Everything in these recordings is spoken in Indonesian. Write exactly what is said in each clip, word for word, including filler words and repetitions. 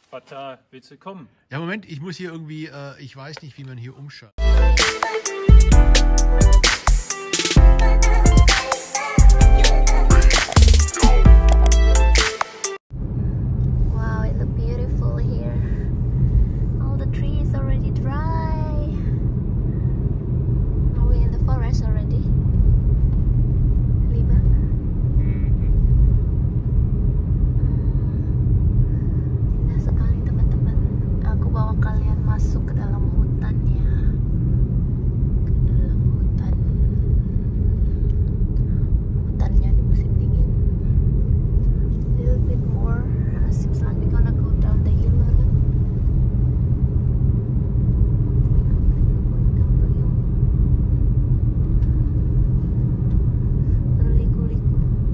Vater, willst du kommen? Ja, Moment, ich muss hier irgendwie, äh, ich weiß nicht, wie man hier umschaltet. Wow, it looks beautiful here. All the trees already dry. Are we in the forest already? Liba? Indah sekali teman-teman. Aku bawa kalian masuk ke dalam hutan ya. Ke dalam hutan. Hutannya di musim dingin. A little bit more. Uh, seems like we're gonna go down the hill a little. Berliku-liku.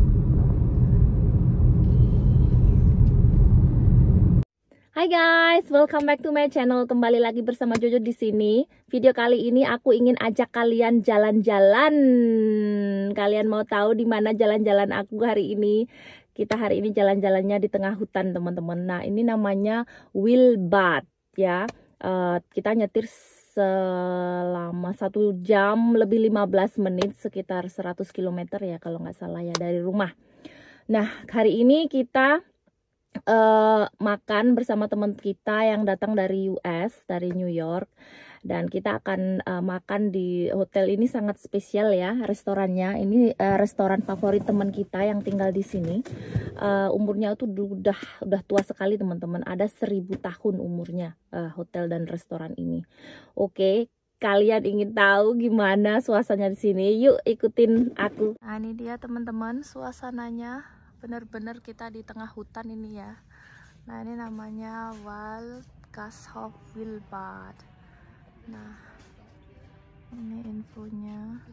Hai guys, welcome back to my channel. Kembali lagi bersama Jojo di sini. Video kali ini aku ingin ajak kalian jalan-jalan. Kalian mau tahu di mana jalan-jalan aku hari ini? Kita hari ini jalan-jalannya di tengah hutan, teman-teman. Nah, ini namanya Wilbad ya. Uh, kita nyetir selama satu jam lebih lima belas menit, sekitar seratus kilometer ya kalau nggak salah ya dari rumah. Nah, hari ini kita Uh, makan bersama teman kita yang datang dari U S, dari New York, dan kita akan uh, makan di hotel ini. Sangat spesial ya restorannya. Ini uh, restoran favorit teman kita yang tinggal di sini. Uh, umurnya tuh udah udah tua sekali teman-teman. Ada seribu tahun umurnya uh, hotel dan restoran ini. Oke, kalian ingin tahu gimana suasananya di sini? Yuk ikutin aku. Nah, ini dia teman-teman suasananya. Bener-bener kita di tengah hutan ini ya. Nah, ini namanya Waldgasthof Wilbad. Nah, ini infonya.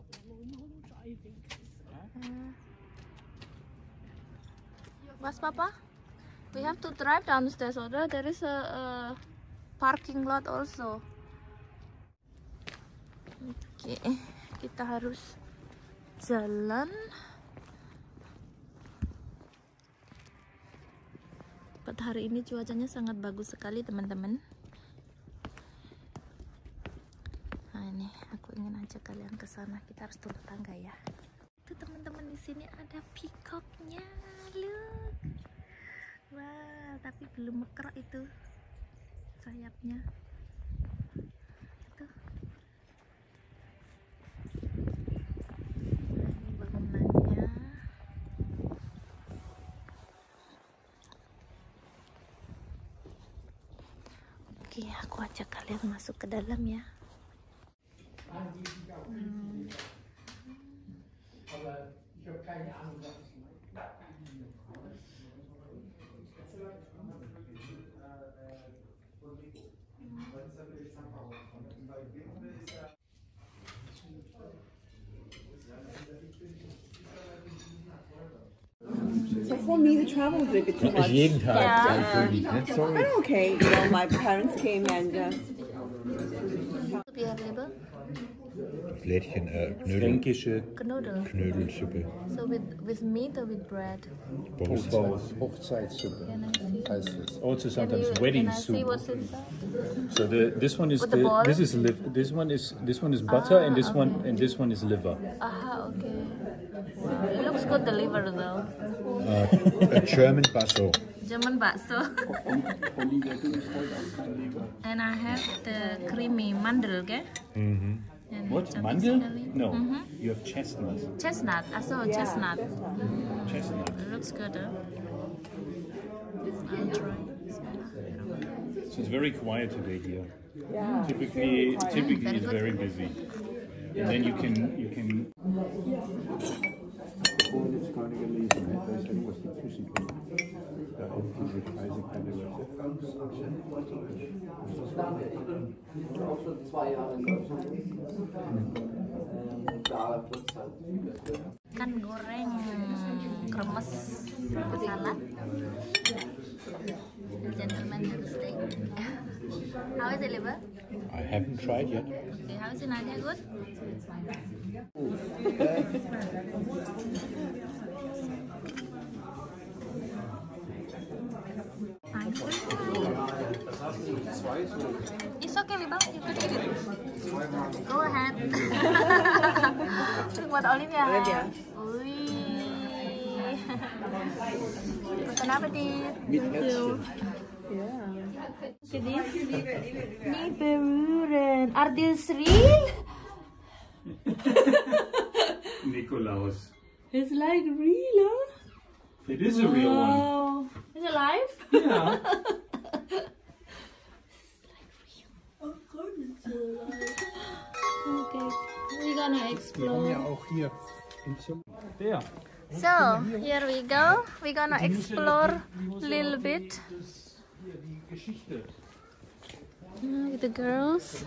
Eh. Was Papa? We have to drive downstairs, or there is a, a parking lot also. Oke, okay. Kita harus jalan. Pada hari ini cuacanya sangat bagus sekali teman-teman. Nah, ini aku ingin ajak kalian ke sana. Kita harus turun tangga ya. Tuh teman-teman, di sini ada peacocknya, look. Wah, tapi belum meker itu sayapnya. Tuh. Nah, ini bangunannya. Oke, aku ajak kalian masuk ke dalam ya. Hmm. So for me, the travel was a bit too much. Jeden Tag. Yeah. Yeah. Sorry. I'm okay. You know, my parents came and uh, Blättchen, äh, Knödel. Fränkische Knödel. Knödelsuppe. So with with meat or with bread? both. Hochzeitssuppe Can I see? heißt es. Also Can, sometimes you, wedding can I see soup. what's inside? So the this one is With the the, ball? this is liv this one is this one is butter Ah, and this one okay. and this one is liver. Aha, okay. Wow, it looks good, the liver though. Uh, a German basso. German bakso. And I have the creamy mandel, okay? Mhm. And What? chocolate Mandel? jelly. No. Mhm. You have chestnut. Chestnut. I saw yeah, chestnut. Chestnut. It looks good, huh? I'll try. So it's very quiet today here. yeah. Typically, typically Very it's good. very busy. And then you can you can. Vorhin jetzt gerade gelesen, ne? Da ist irgendwas dazwischen gekommen. Da auf diese Speisekarte. Ikan goreng kremes sama salad. The gentleman with the steak. How is it, liver? I haven't tried yet. Okay, how is it, Nadia? Good? Nice. It's okay, Libang. You can eat it. Go ahead. Buat Olivia. Olivia. Wih. Makan apa, Dit? Jadi, ini beruren. Are these real? Nikolaus. It's like real, huh? It is a real one. Wow. Is it alive? Yeah. Okay, we're gonna explore. Auch hier im Zimmer. There. So, here we go. We're gonna explore a little bit. With the girls.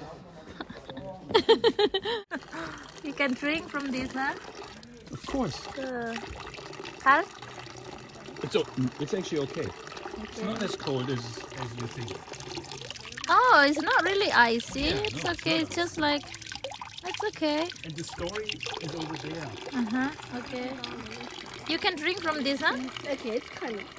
You can drink from this, huh? Of course. Uh, Carl? It's o- it's actually okay. It's not as cold as as you think. Oh, it's not really icy. It's okay. It's just like, it's okay. And the story is over there. Uh huh. Okay. You can drink from this, huh? Okay, it's kind of.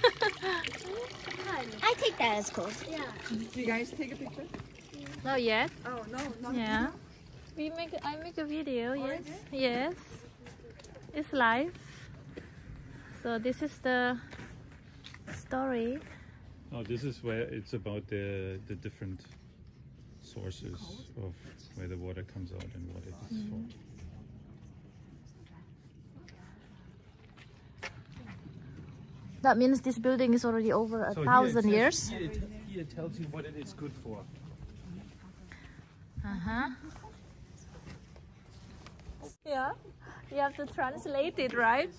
I take that as cold. Do you guys take a picture? Not yet. Oh no, not Yeah. We make. I make a video. Yes. Yes. It's live. So this is the story. Oh, this is where it's about the the different sources of where the water comes out and what it is for. That means this building is already over a So here thousand it says- years. Here it, here it tells you what it is good for. Uh huh. Yeah. You have to translate it, right?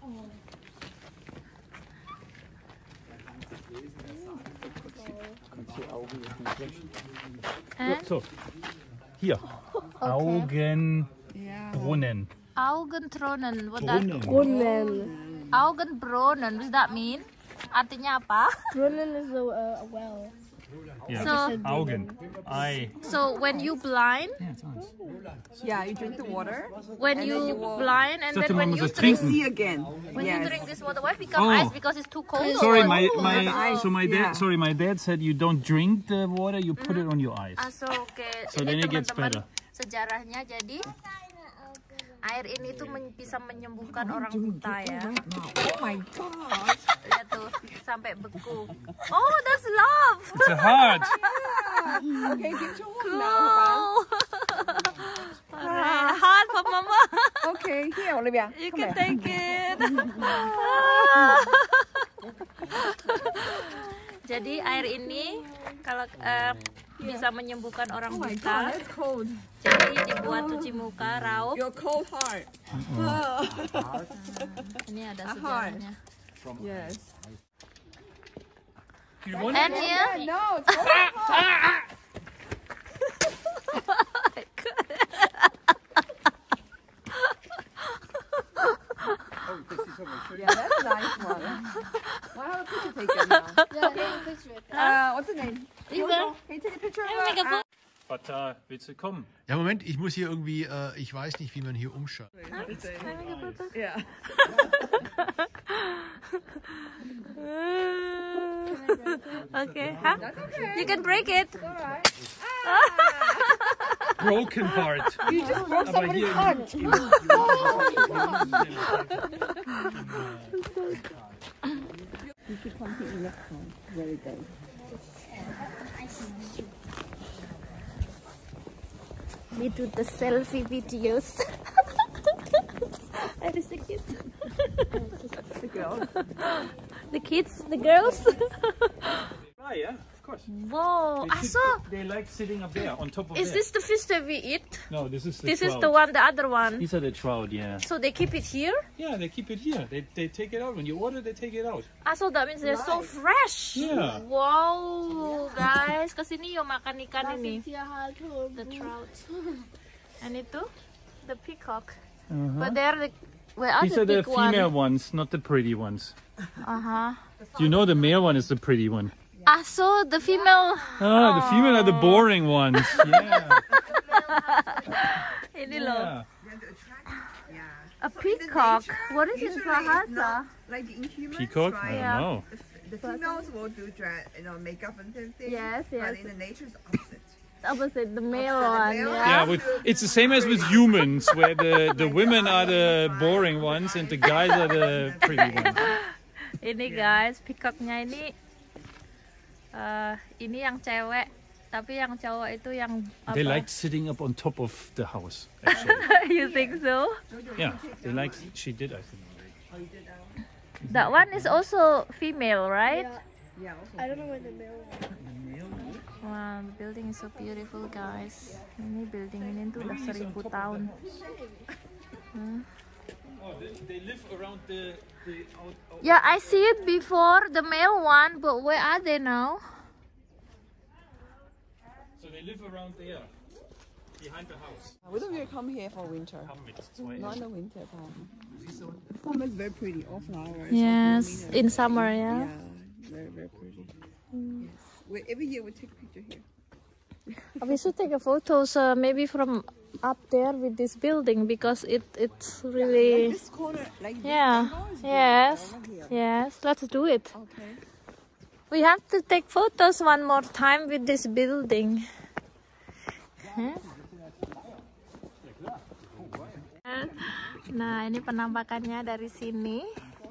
And So, hier. Augenbrunnen. Augentronen. What that? Brunnen. Augenbrunnen. What does that mean? Artinya apa? Brunnen is a, a well. Yeah. So, Augen. Eye. so when you blind, Yeah, it's nice. Yeah, you drink the water. when And then you you will- blind, and So then to when mama you says drink, trinken. See again. when you yes. drink this water, why become Oh. ice? Because it's too cold. Sorry, or what? my Oh, my ice, so my yeah. dad sorry my dad said you don't drink the water, you put it on your eyes. Ah, so, okay. So Ini then it gets teman-teman, better. sejarahnya jadi air ini tuh men- bisa menyembuhkan orang buta ya. Oh my god. Lihat tuh sampai beku. Oh, that's love. It's a heart. Okay, give to him now. Oh. Hard for mama. Okay, here, Olivia. You Come can here. take it. Jadi air ini kalau eh, bisa menyembuhkan orang Oh my god, buta. that's cold. Jadi dibuat cuci muka, raup. Your cold heart. Ini ada A heart. sejarahnya. Yes. Do you want And it? here, Yeah, no, it's cold heart. Yeah, that's a nice one. Why have a picture taken now? Yeah, take a picture. Uh, what's his name? River. Can you take a picture of Can we make a her? Vater, willst du kommen? Ja, Moment, ich muss hier irgendwie, äh, ich weiß nicht, wie man hier umschaltet. Yeah. Okay, huh? You can break it. Broken heart. You just broke Aber somebody's hier heart. We do the selfie videos. That is the kids. The girl. The kids, the girls. Ah, yeah, of course. Whoa, They, ah, sit- so they like sitting up there on top of is there. this the fish that we eat? No, this is the This trout. is the one, the other one. These are the trout, yeah. So they keep it here? Yeah, they keep it here. They, they take it out. When you order, they take it out. Ah, so that means they're so fresh. Yeah. Wow, guys, kesini yuk makan ikan ini. Tierhaltung. The trout. And itu, the peacock. Uh-huh. But they're the, where are These the are the big one? female ones, not the pretty ones. Uh-huh. You know the male one is the pretty one. Ah, so the female. Ah, the female are the boring ones. Yeah. Ini loh. yeah. A peacock. What is in Bahasa? Like the inhuman. Peacock? I don't Yeah. know. the females will do dress, you know, makeup and things. Yes, yes. But in the nature, it's opposite. Opposite, the male Opposite, the one. male Yeah. Yeah, with, it's the same as with humans, where the, the women are the boring ones and the guys are the pretty ones. Ini guys, peacocknya ini, uh, ini yang cewek, tapi yang cowok itu yang They apa? like sitting up on top of the house, actually. You think so? Yeah, they like, she did, I think. That one is also female, right? Yeah. I don't know where the male one. Wow, the building is so beautiful, guys. Ini building ini tuh udah seribu tahun. Hmm. Oh, they, they live around the, the out, out. Yeah, I see it before, the male one, but where are they now? So they live around there, behind the house. We don't really come here for winter. Come with zwei. Not in the winter time. Summer is very pretty, all flowers. Yes, all in summer, yeah. Yeah, very, very pretty. Yes. We, every year we take picture here. We should take a photos, uh, maybe from up there with this building, because it it's Like really this corner, like this yeah. angle is good. Yes, Over here. yes. Let's do it. Okay. We have to take photos one more time with this building. Huh? Nah, ini penampakannya dari sini.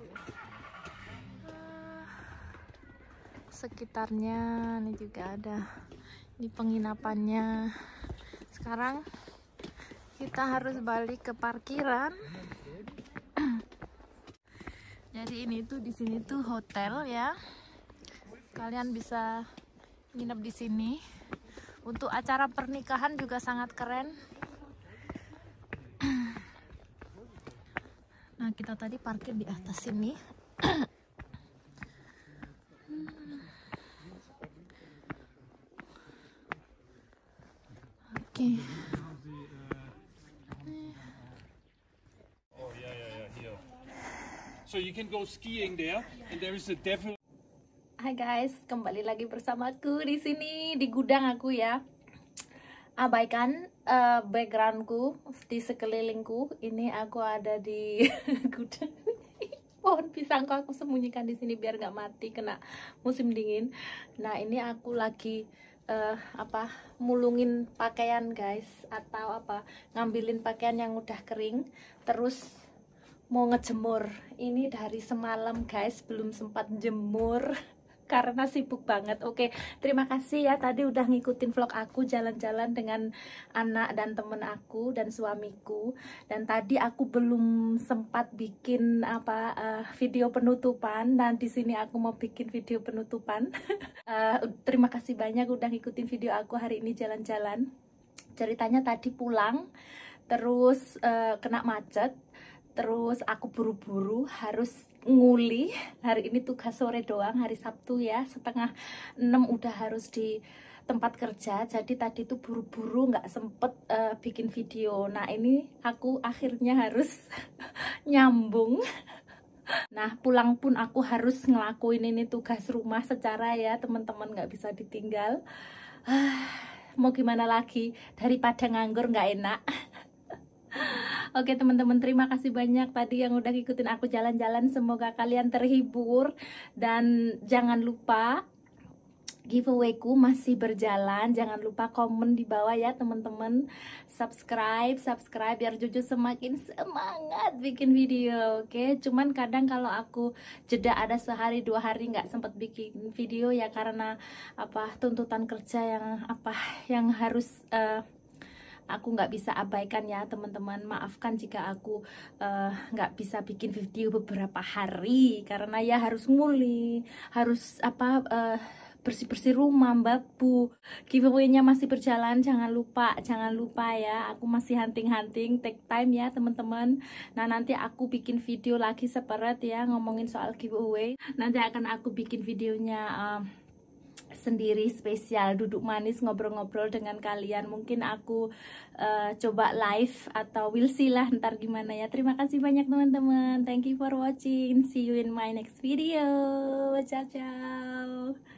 Sekitarnya ini juga ada. Ini penginapannya. Sekarang kita harus balik ke parkiran. Jadi ini tuh di sini tuh hotel ya. Kalian bisa nginep di sini. Untuk acara pernikahan juga sangat keren. Nah, kita tadi parkir di atas sini. Oke. Oh yeah, yeah, yeah, here. So you can go skiing there, and there is a devil. Hai guys, kembali lagi bersamaku di sini di gudang aku ya. Abaikan uh, backgroundku di sekelilingku. Ini aku ada di gudang. Pohon pisangku aku sembunyikan di sini biar nggak mati kena musim dingin. Nah, ini aku lagi uh, apa mulungin pakaian guys, atau apa ngambilin pakaian yang udah kering, terus mau ngejemur. Ini dari semalam guys, belum sempat jemur karena sibuk banget. Oke, terima kasih ya tadi udah ngikutin vlog aku jalan-jalan dengan anak dan temen aku dan suamiku. Dan tadi aku belum sempat bikin apa uh, video penutupan, dan di sini aku mau bikin video penutupan. uh, terima kasih banyak udah ngikutin video aku hari ini jalan-jalan. Ceritanya tadi pulang terus uh, kena macet. Terus aku buru-buru harus nguli. Hari ini tugas sore doang, hari Sabtu ya, setengah enam udah harus di tempat kerja. Jadi tadi tuh buru-buru nggak sempet uh, bikin video. Nah, ini aku akhirnya harus nyambung. Nah, pulang pun aku harus ngelakuin ini tugas rumah secara ya teman-teman, nggak bisa ditinggal. ah, Mau gimana lagi, daripada nganggur nggak enak. Oke teman-teman, terima kasih banyak tadi yang udah ngikutin aku jalan-jalan. Semoga kalian terhibur. Dan jangan lupa giveaway-ku masih berjalan. Jangan lupa komen di bawah ya teman-teman. Subscribe, subscribe biar Jojo semakin semangat bikin video. Oke, cuman kadang kalau aku jeda ada sehari dua hari nggak sempat bikin video ya, karena apa tuntutan kerja yang apa yang harus uh, aku nggak bisa abaikan ya teman-teman. Maafkan jika aku nggak uh, bisa bikin video beberapa hari, karena ya harus nguli, harus apa uh, bersih-bersih rumah, Mbak Bu. Giveaway-nya masih berjalan, jangan lupa, jangan lupa ya. Aku masih hunting-hunting, take time ya teman-teman. Nah, nanti aku bikin video lagi separate ya ngomongin soal giveaway. Nanti akan aku bikin videonya uh, sendiri spesial, duduk manis ngobrol-ngobrol dengan kalian. Mungkin aku uh, coba live atau we'll see lah ntar gimana ya. Terima kasih banyak teman-teman, thank you for watching, see you in my next video, ciao ciao.